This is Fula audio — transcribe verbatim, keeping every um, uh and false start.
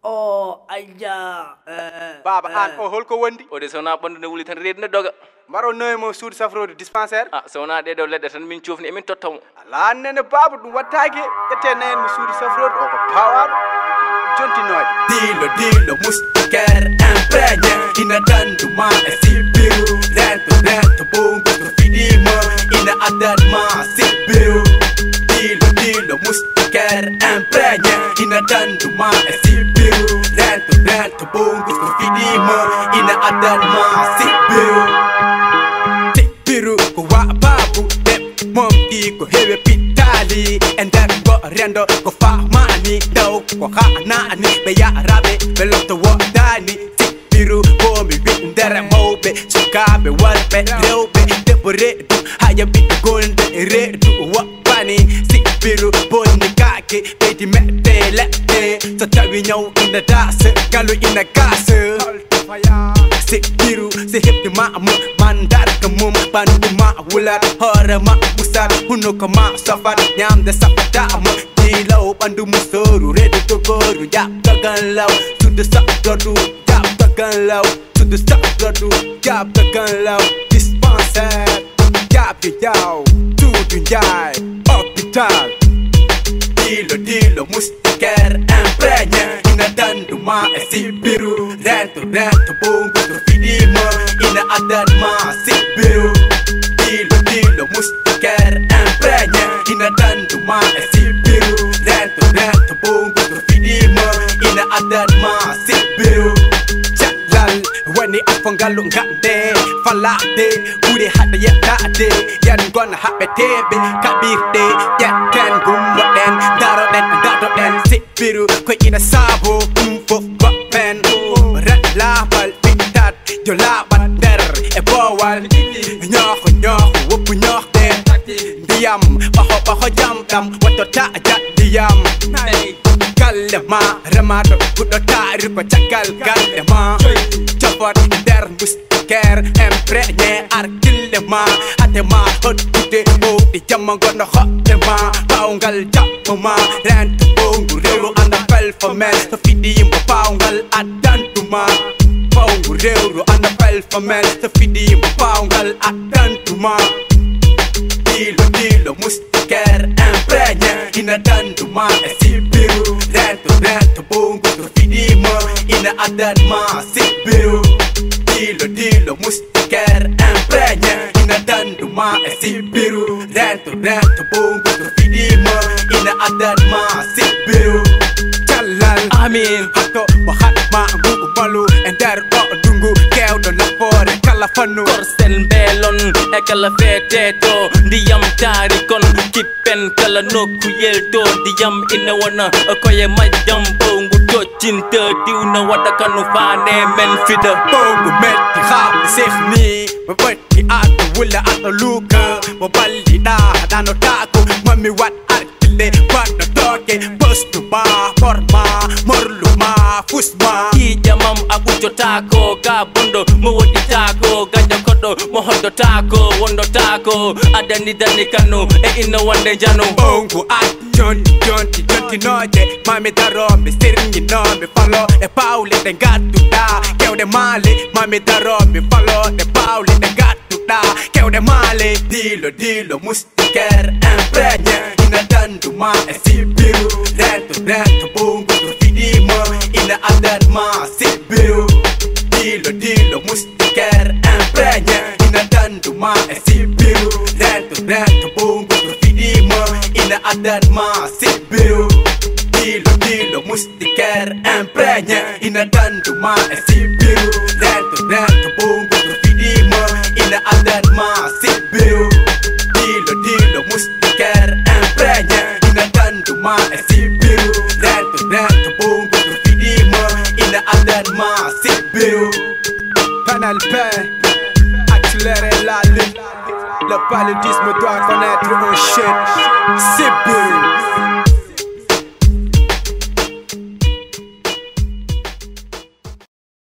Oh, ayya. Eh, Baba eh. an o holko wondi? O de sona bandu ne wuli tan reedi ne doga. Maro noy mo suudi safrode dispensaire? Ah sona de do ledde tan min ciofni e min tottamo. Ala nene baba dum wattake ette nayen mo suudi safrode o ko pawado jontinoje. Dilo dilo mustiker impregne ina danduma e sibiru rento rento bongo to fidima ina adanma sibiru. Dilo dilo mustiker impregne ina danduma e sibiru rento rento bongo to fidima ina adanma sibiru. Sibiru ko wa babu dem mom di ko hewe pitali and that go rendo ko famani daw ko hanani be ya rabe be lotto wodani sibiru ko mi bindere mawbe sukabe walbe rewbe debore du haya bit golde redu wapani sibiru bonni kake be di mette lette so tawi nyaw ina dase galu ina kase sibiru se hepti ma mandar kamum bandu ma wulat hore ma busar huno kama safar nyam de sapata ma dilaw bandu musoru redu to goru ya tagalaw to the saprodu ya tagalaw to the saprodu ya tagalaw dispensaire ya biyaw to dunjay hospital. Dilo dilo mustiker impregne ina danduma e sibiru rento rento bongo to fidima ina adanma sibiru. Dilo dilo mustiker impregne ina danduma e sibiru rento rento bongo to fidima ina adanma sibiru. Jalal wani afongalu ngande falade uri hada yetade yan gonna habe tebe kabirde yaten gumden daro den dado den sibiru ko ina sabo kumfo gopen rat la bal pitat yo la bander e bowal nyoko nyoko wupu nyokte diam baho baho jam dam wato ta jat diam kalma ramado kudo taru ko cakal kalma chapot der mustiker impregne arkilma atema hotte o di jamangono hotema paungal japma rent bongu rewo anda pel famel to fidi mo paungal adantuma paungu rewo anda pel famel to fidi mo paungal adantuma. Dilo dilo mustiker impregne ina danduma e sibiru rento rento bongo to fidima ina adanma sibiru. Dilo dilo mustiker impregne ina danduma e sibiru rento rento bongo to fidima ina adanma sibiru. Jalal amin hato wahatma ngugu malu ender o dungu kewdo lapore kala fanu Korsen belon e kala feteto ndiyam tari kon kippen kala nokku yelto ndiyam ina wana koye majjam bongu tocinta diwna wada kanu fane men fida bongu metti khab sehni babati atu wala atu luka baballi da dano taku mami wat arkile wana toke postu ba forma morluma fusma ki jamam agujo tako ga bondo mo wodi tako ganja kodo mo hondo tako wondo tako adani dani kanu e ina wande janu bongu at jonti jonti jonti noje mami darombe sirni nombe falo e paule de gatu da kewde male mami darombe falo de paule de gatu da kewde male. Dilo dilo mustiker impregne ina danduma e sibiru rento rento bongo to fidima ina adanma sibiru. Dilo dilo mustiker impregne ina danduma e sibiru rento rento bongo to fidima ina adanma sibiru. Dilo dilo mustiker impregne ina danduma e sibiru rento rento bongo to fidima ina adanma sibiru. Dilo dilo mustiker impregne ina danduma e sibiru rento rento bongo to fidima ina adanma sibiru. Panel P, accélérer la lutte. Le paludisme doit connaître un shit. Sibiru.